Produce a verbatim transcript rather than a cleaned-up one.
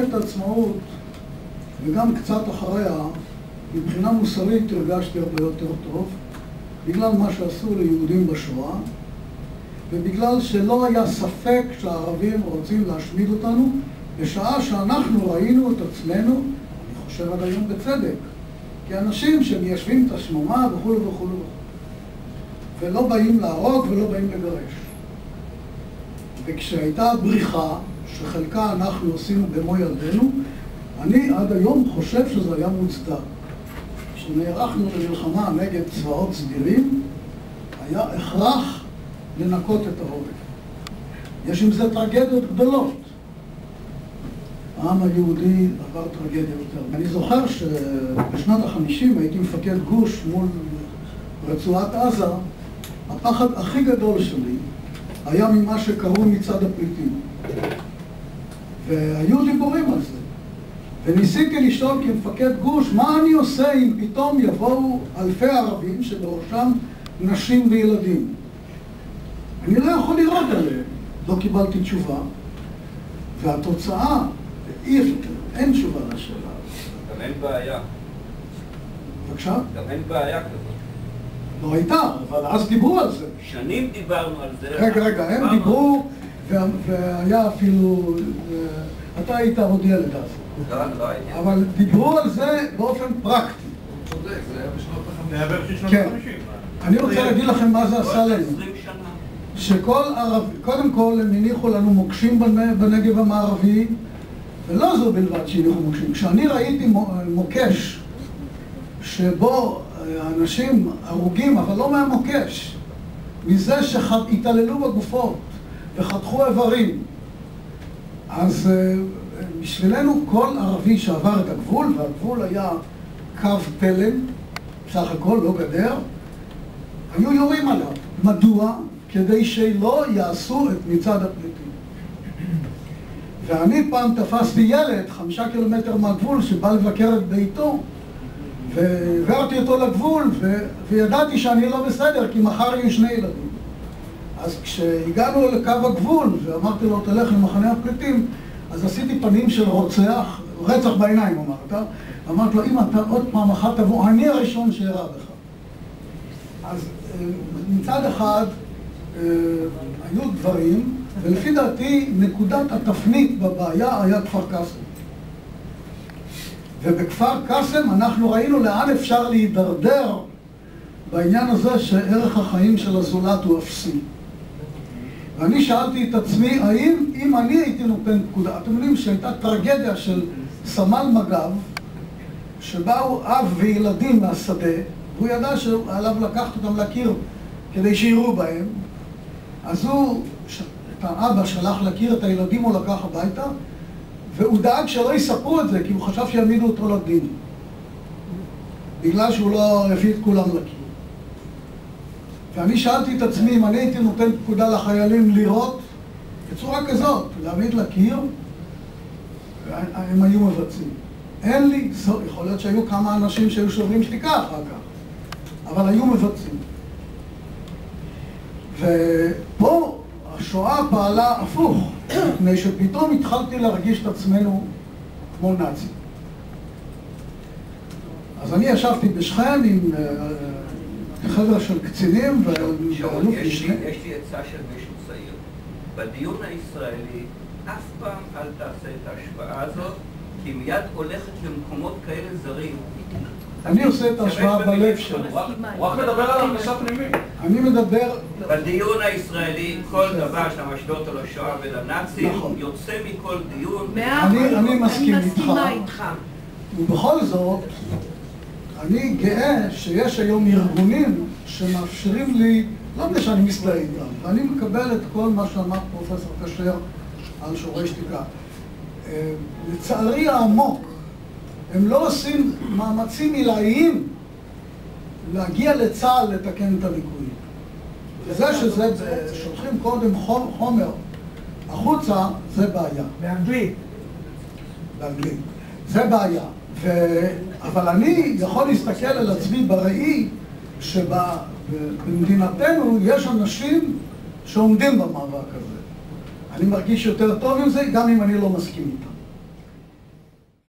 את העצמאות, וגם קצת אחריה, מבחינה מוסרית הרגשתי הרבה יותר טוב, בגלל מה שעשו ליהודים בשואה, ובגלל שלא היה ספק שהערבים רוצים להשמיד אותנו, בשעה שאנחנו ראינו את עצמנו, אני חושב עד היום בצדק, כאנשים שמיישבים את השממה וכו' וכו' וכו'. ולא באים להרוג ולא באים לגרש. וכשהייתה בריחה, שחלקה אנחנו עשינו במו ילדינו, אני עד היום חושב שזה היה מוצדק. כשנערכנו למלחמה נגד צבאות סדירים, היה הכרח לנקות את העורף. יש עם זה טרגדיות גדולות. העם היהודי עבר טרגדיה יותר. אני זוכר שבשנות החמישים הייתי מפקד גוש מול רצועת עזה. הפחד הכי גדול שלי היה ממה שקראו מצד הפליטים. והיו דיבורים על זה. וניסיתי לשאול כמפקד גוש, מה אני עושה אם פתאום יבואו אלפי ערבים שבראשם נשים וילדים? אני לא יכול לראות עליהם. לא קיבלתי תשובה. והתוצאה, אין תשובה לשאלה. גם אין בעיה. בבקשה? גם אין בעיה כזאת. לא הייתה, אבל אז דיברו על זה. שנים דיברנו על זה. רגע, רגע, הם דיברו, והיה אפילו, אתה היית עוד ילד אז. לא, לא הייתי. אבל דיברו על זה באופן פרקטי. צודק, זה היה בשנות החמישים. זה היה בערך שנות כן. החמישים. אני רוצה להגיד לכם מה זה עשה לנו. עשרים שנה. שכל ערבי, קודם כל הם הניחו לנו מוקשים בנגב המערבי, ולא זו בלבד שהניחו מוקשים. כשאני ראיתי מוקש שבו אנשים הרוגים, אבל לא מהמוקש, מזה שהתעללו בגופות וחתכו איברים, אז בשבילנו כל ערבי שעבר את הגבול, והגבול היה קו תלם, בסך הכל לא גדר, היו יורים עליו. מדוע? כדי שלא יעשו את מצד הפליטים. ואני פעם תפסתי ילד, חמישה קילומטר מהגבול, שבא לבקר את ביתו, והעברתי אותו לגבול, ו... וידעתי שאני לא בסדר, כי מחר יהיו שני ילדים. אז כשהגענו לקו הגבול, ואמרתי לו, תלך למחנה הפליטים, אז עשיתי פנים של רוצח, רצח בעיניים, אמרת. אמרתי לו, אם אתה עוד פעם אחת תבוא, אני הראשון שירה בך. אז מצד אחד, היו דברים, ולפי דעתי נקודת התפנית בבעיה היה כפר קאסם. ובכפר קאסם אנחנו ראינו לאן אפשר להידרדר בעניין הזה שערך החיים של הזולת הוא אפסי. ואני שאלתי את עצמי, האם אם אני הייתי נותן פקודה, אתם יודעים שהייתה טרגדיה של סמל מג"ב, שבאו אב וילדים מהשדה, והוא ידע שעליו לקחת אותם לקיר כדי שיראו בהם, אז הוא, את האבא שלח להכיר את הילדים, הוא לקח הביתה, והוא דאג שלא יספרו את זה, כי הוא חשב שיעמידו אותו לדין. בגלל שהוא לא הביא את כולם לקיר. ואני שאלתי את עצמי, אם אני הייתי נותן פקודה לחיילים לירות, בצורה כזאת, להעמיד לקיר, הם היו מבצעים. אין לי, יכול להיות שהיו כמה אנשים שהיו שוברים שתיקה אחר כך, אבל היו מבצעים. ופה השואה פעלה הפוך, מפני שפתאום התחלתי להרגיש את עצמנו כמו נאצי. אז אני ישבתי בשכם עם חבר של קצינים שאול, יש לי עצה של מישהו צעיר. בדיון הישראלי אף פעם אל תעשה את ההשוואה הזאת, כי מיד הולכת למקומות כאלה זרים. אני עושה את ההשוואה בלב שלו. הוא רק מדבר על הרגשה פנימית. אני מדבר... בדיון הישראלי, כל דבר שאתה משווה אותו לשואה ולנאצים, יוצא מכל דיון. אני מסכים איתך. ובכל זאת, אני גאה שיש היום ארגונים שמאפשרים לי, לא מדי שאני מסתכל איתם, ואני מקבל את כל מה שאמר פרופסור קשר על שורי שתיקה. לצערי העמוק, הם לא עושים מאמצים עילאיים להגיע לצה"ל לתקן את הליקויים. וזה שזה, שולחים קודם חומר החוצה, זה בעיה. באנגלית. באנגלית. זה בעיה. ו... אבל אני יכול להסתכל על עצמי בראי שבמדינתנו יש אנשים שעומדים במאבק הזה. אני מרגיש יותר טוב עם זה, גם אם אני לא מסכים איתם.